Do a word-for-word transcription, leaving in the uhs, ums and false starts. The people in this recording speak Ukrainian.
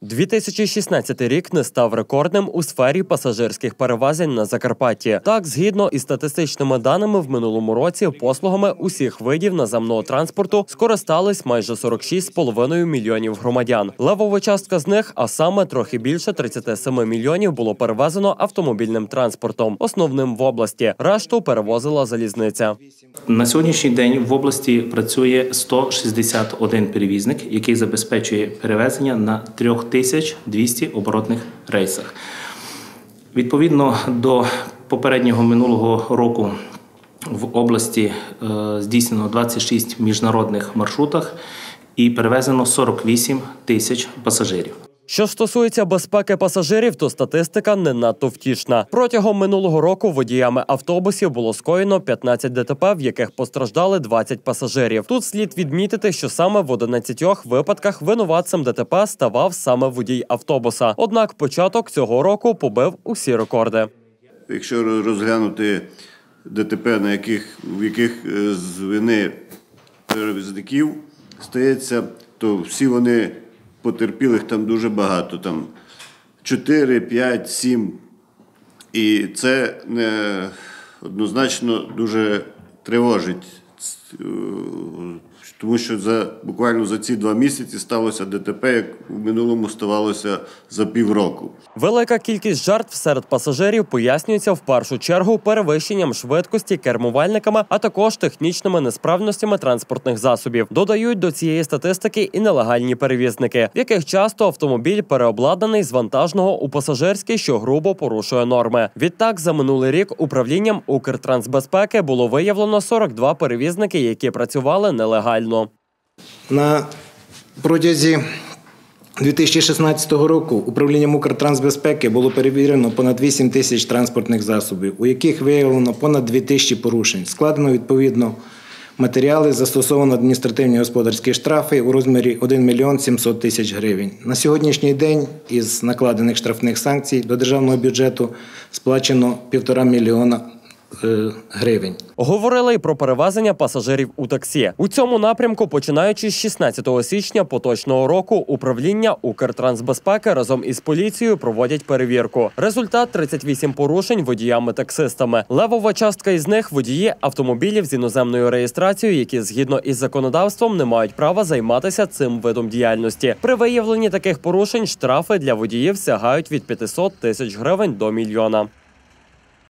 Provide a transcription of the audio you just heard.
дві тисячі шістнадцятий рік не став рекордним у сфері пасажирських перевезень на Закарпатті. Так, згідно із статистичними даними, в минулому році послугами усіх видів наземного транспорту скористались майже сорок шість з половиною мільйонів громадян. Левова частка з них, а саме трохи більше тридцяти семи мільйонів, було перевезено автомобільним транспортом, основним в області. Решту перевозила залізниця. На сьогоднішній день в області працює сто шістдесят один перевізник, який забезпечує перевезення на три тисячі двісті оборотних рейсах. Відповідно до попереднього минулого року в області е, здійснено двадцять шість міжнародних маршрутах і перевезено сорок вісім тисяч пасажирів. Що стосується безпеки пасажирів, то статистика не надто втішна. Протягом минулого року водіями автобусів було скоєно п'ятнадцять де те пе, в яких постраждали двадцять пасажирів. Тут слід відмітити, що саме в одинадцятьох випадках винуватцем де те пе ставав саме водій автобуса. Однак початок цього року побив усі рекорди. Якщо розглянути де те пе, на яких, в яких з вини перевізників стається, то всі вони потерпілих там дуже багато, там чотири, п'ять, сім. І це не однозначно дуже тривожить, тому що за, буквально за ці два місяці сталося де те пе, як в минулому ставалося за півроку. Велика кількість жертв серед пасажирів пояснюється в першу чергу перевищенням швидкості кермувальниками, а також технічними несправностями транспортних засобів. Додають до цієї статистики і нелегальні перевізники, в яких часто автомобіль переобладнаний з вантажного у пасажирський, що грубо порушує норми. Відтак, за минулий рік управлінням Укртрансбезпеки було виявлено сорок два перевізники, які працювали нелегально. На протязі дві тисячі шістнадцятого року управлінням Укртрансбезпеки було перевірено понад вісім тисяч транспортних засобів, у яких виявлено понад дві тисячі порушень. Складено відповідно матеріали, застосовано адміністративні господарські штрафи у розмірі один мільйон сімсот тисяч гривень. На сьогоднішній день із накладених штрафних санкцій до державного бюджету сплачено півтора мільйона гривень. Говорили й про перевезення пасажирів у таксі. У цьому напрямку, починаючи з шістнадцятого січня поточного року, управління Укртрансбезпеки разом із поліцією проводять перевірку. Результат – тридцять вісім порушень водіями-таксистами. Левова частка із них – водії автомобілів з іноземною реєстрацією, які згідно із законодавством не мають права займатися цим видом діяльності. При виявленні таких порушень штрафи для водіїв сягають від п'ятисот тисяч гривень до мільйона.